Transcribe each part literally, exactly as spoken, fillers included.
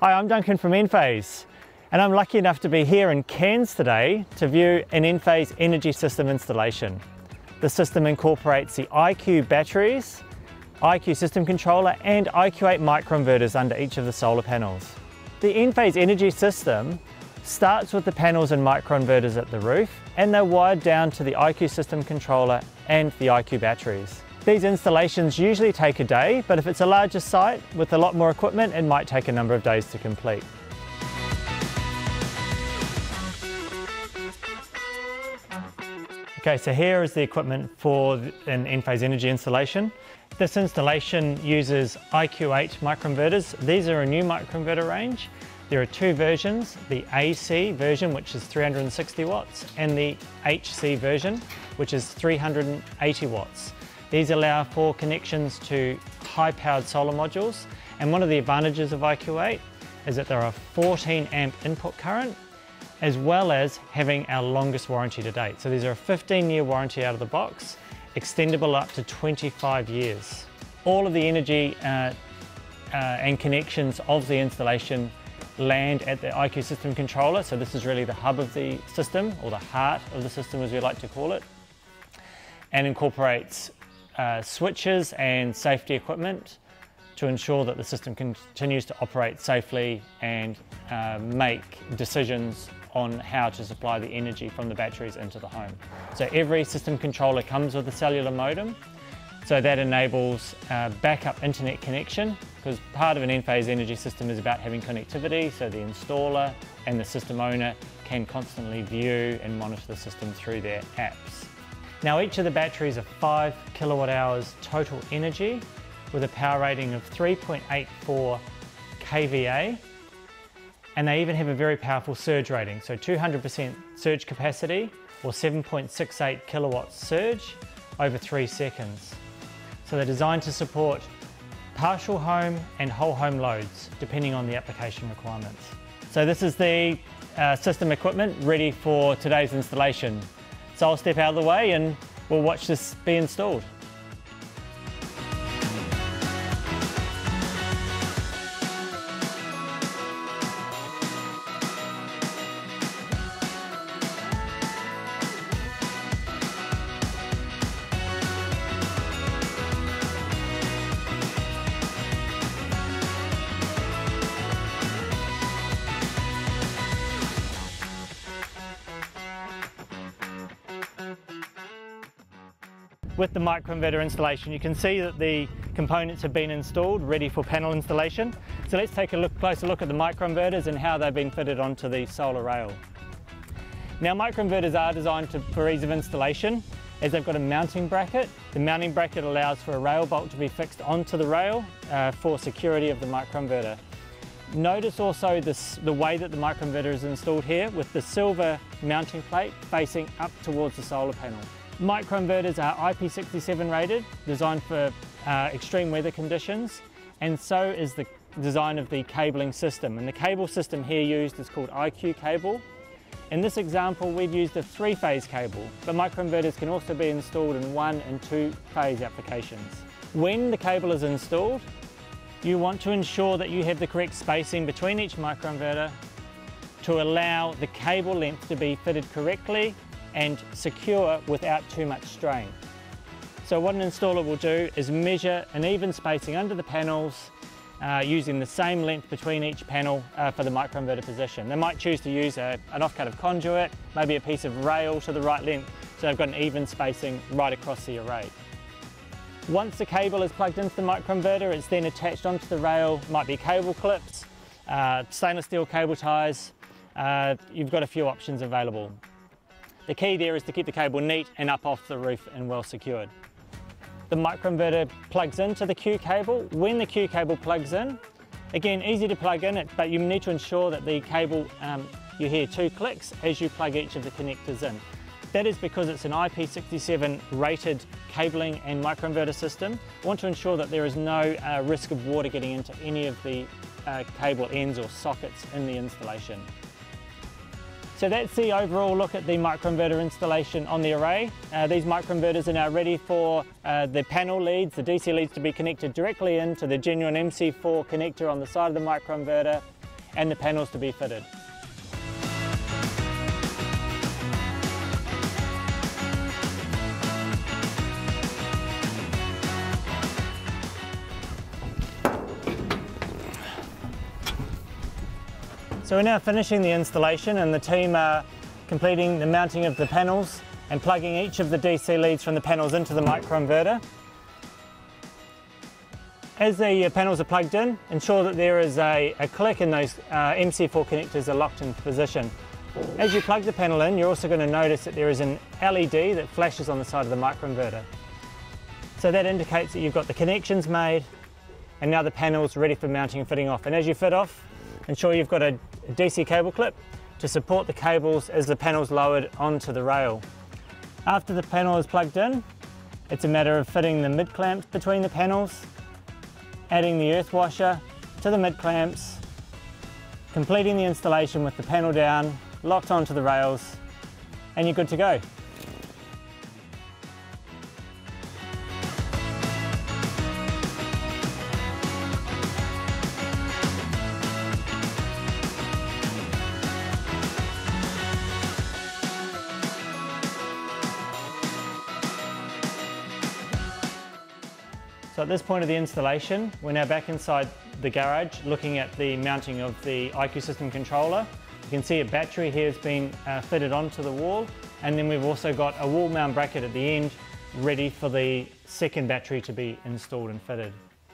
Hi, I'm Duncan from Enphase, and I'm lucky enough to be here in Cairns today to view an Enphase Energy System installation. The system incorporates the I Q batteries, I Q system controller and I Q eight microinverters under each of the solar panels. The Enphase Energy System starts with the panels and microinverters at the roof, and they're wired down to the I Q system controller and the I Q batteries. These installations usually take a day, but if it's a larger site with a lot more equipment, it might take a number of days to complete. Okay, so here is the equipment for an Enphase Energy installation. This installation uses I Q eight microinverters. These are a new microinverter range. There are two versions, the A C version, which is three hundred sixty watts, and the H C version, which is three hundred eighty watts. These allow for connections to high-powered solar modules, and one of the advantages of I Q eight is that there are fourteen amp input current, as well as having our longest warranty to date. So these are a fifteen year warranty out of the box, extendable up to twenty-five years. All of the energy uh, uh, and connections of the installation land at the I Q system controller. So this is really the hub of the system, or the heart of the system as we like to call it, and incorporates uh, switches and safety equipment to ensure that the system continues to operate safely and uh, make decisions on how to supply the energy from the batteries into the home. So every system controller comes with a cellular modem, so that enables uh, backup internet connection, because part of an Enphase Energy System is about having connectivity, so the installer and the system owner can constantly view and monitor the system through their apps. Now, each of the batteries are five kilowatt hours total energy with a power rating of three point eight four K V A, and they even have a very powerful surge rating, so two hundred percent surge capacity or seven point six eight kilowatts surge over three seconds. So they're designed to support partial home and whole home loads depending on the application requirements. So this is the uh, system equipment ready for today's installation. So I'll step out of the way and we'll watch this be installed. With the microinverter installation, you can see that the components have been installed, ready for panel installation. So let's take a look, closer look at the microinverters and how they've been fitted onto the solar rail. Now, microinverters are designed to, for ease of installation, as they've got a mounting bracket. The mounting bracket allows for a rail bolt to be fixed onto the rail uh, for security of the microinverter. Notice also this, the way that the microinverter is installed here, with the silver mounting plate facing up towards the solar panel. Microinverters are I P sixty-seven rated, designed for uh, extreme weather conditions, and so is the design of the cabling system. And the cable system here used is called I Q cable. In this example, we've used a three-phase cable, but microinverters can also be installed in one and two-phase applications. When the cable is installed, you want to ensure that you have the correct spacing between each microinverter to allow the cable length to be fitted correctly and secure without too much strain. So what an installer will do is measure an even spacing under the panels uh, using the same length between each panel uh, for the microinverter position. They might choose to use a, an offcut of conduit, maybe a piece of rail to the right length, so they've got an even spacing right across the array. Once the cable is plugged into the microinverter, it's then attached onto the rail. Might be cable clips, uh, stainless steel cable ties. Uh, you've got a few options available. The key there is to keep the cable neat and up off the roof and well secured. The microinverter plugs into the Q cable. When the Q cable plugs in, again, easy to plug in, but you need to ensure that the cable, um, you hear two clicks as you plug each of the connectors in. That is because it's an I P sixty-seven rated cabling and microinverter system. We want to ensure that there is no uh, risk of water getting into any of the uh, cable ends or sockets in the installation. So that's the overall look at the microinverter installation on the array. Uh, these microinverters are now ready for uh, the panel leads, the D C leads, to be connected directly into the genuine M C four connector on the side of the microinverter, and the panels to be fitted. So we're now finishing the installation, and the team are completing the mounting of the panels and plugging each of the D C leads from the panels into the microinverter. As the panels are plugged in, ensure that there is a, a click and those uh, M C four connectors are locked into position. As you plug the panel in, you're also going to notice that there is an L E D that flashes on the side of the microinverter. So that indicates that you've got the connections made and now the panel's ready for mounting and fitting off. And as you fit off, ensure you've got a D C cable clip to support the cables as the panel's lowered onto the rail. After the panel is plugged in, it's a matter of fitting the mid clamps between the panels, adding the earth washer to the mid clamps, completing the installation with the panel down, locked onto the rails, and you're good to go. So at this point of the installation, we're now back inside the garage looking at the mounting of the I Q system controller. You can see a battery here has been uh, fitted onto the wall, and then we've also got a wall mount bracket at the end ready for the second battery to be installed and fitted.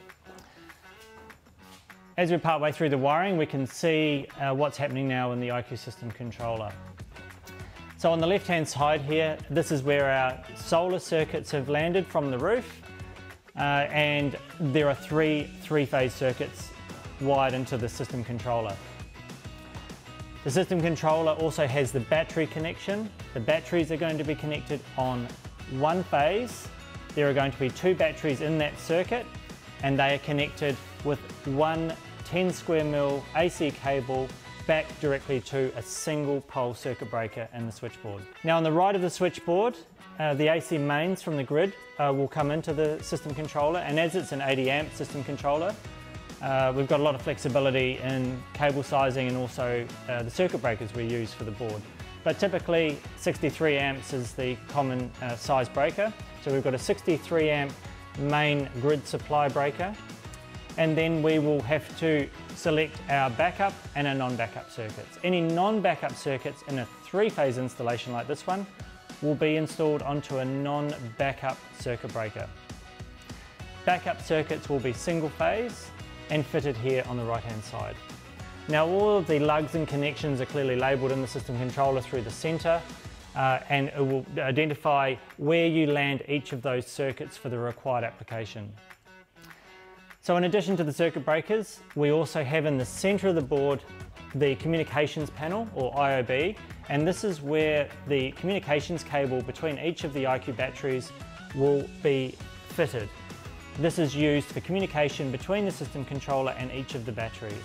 As we're partway through the wiring, we can see uh, what's happening now in the I Q system controller. So on the left hand side here, this is where our solar circuits have landed from the roof. Uh, and there are three three-phase circuits wired into the system controller. The system controller also has the battery connection. The batteries are going to be connected on one phase. There are going to be two batteries in that circuit, and they are connected with one ten square mil A C cable back directly to a single pole circuit breaker in the switchboard. Now on the right of the switchboard, Uh, the A C mains from the grid uh, will come into the system controller, and as it's an eighty amp system controller, uh, we've got a lot of flexibility in cable sizing and also uh, the circuit breakers we use for the board. But typically sixty-three amps is the common uh, size breaker. So we've got a sixty-three amp main grid supply breaker, and then we will have to select our backup and our non-backup circuits. Any non-backup circuits in a three-phase installation like this one will be installed onto a non-backup circuit breaker. Backup circuits will be single phase and fitted here on the right hand side. Now all of the lugs and connections are clearly labelled in the system controller through the centre, uh, and it will identify where you land each of those circuits for the required application. So in addition to the circuit breakers, we also have in the centre of the board the communications panel, or I O B, and this is where the communications cable between each of the I Q batteries will be fitted. This is used for communication between the system controller and each of the batteries.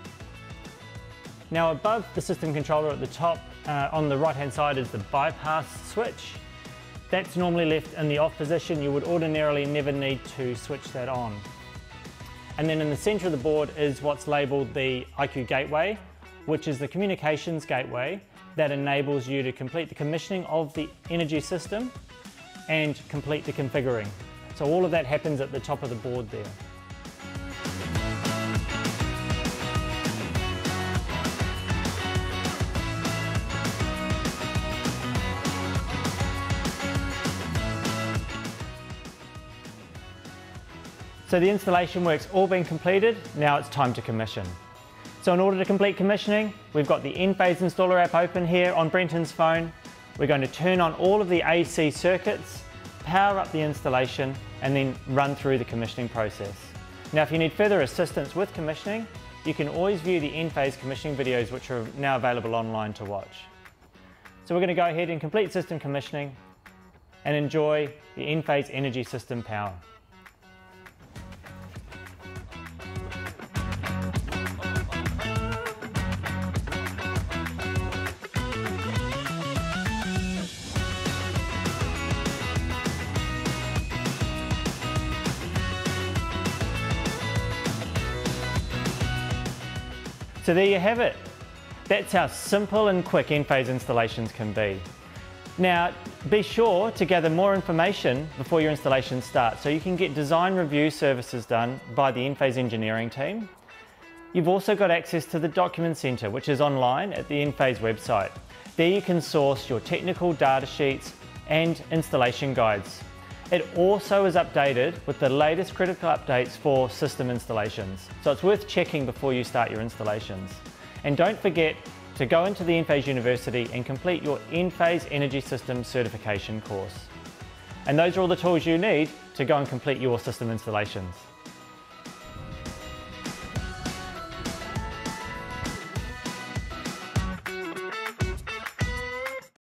Now above the system controller at the top, uh, on the right hand side, is the bypass switch. That's normally left in the off position. You would ordinarily never need to switch that on. And then in the centre of the board is what's labelled the I Q gateway, which is the communications gateway that enables you to complete the commissioning of the energy system and complete the configuring. So all of that happens at the top of the board there. So the installation work's all been completed, now it's time to commission. So in order to complete commissioning, we've got the Enphase installer app open here on Brenton's phone. We're going to turn on all of the A C circuits, power up the installation, and then run through the commissioning process. Now if you need further assistance with commissioning, you can always view the Enphase commissioning videos, which are now available online to watch. So we're going to go ahead and complete system commissioning and enjoy the Enphase Energy System power. So there you have it. That's how simple and quick Enphase installations can be. Now, be sure to gather more information before your installation starts so you can get design review services done by the Enphase engineering team. You've also got access to the Document Centre, which is online at the Enphase website. There you can source your technical data sheets and installation guides. It also is updated with the latest critical updates for system installations, so it's worth checking before you start your installations. And don't forget to go into the Enphase University and complete your Enphase Energy System certification course. And those are all the tools you need to go and complete your system installations.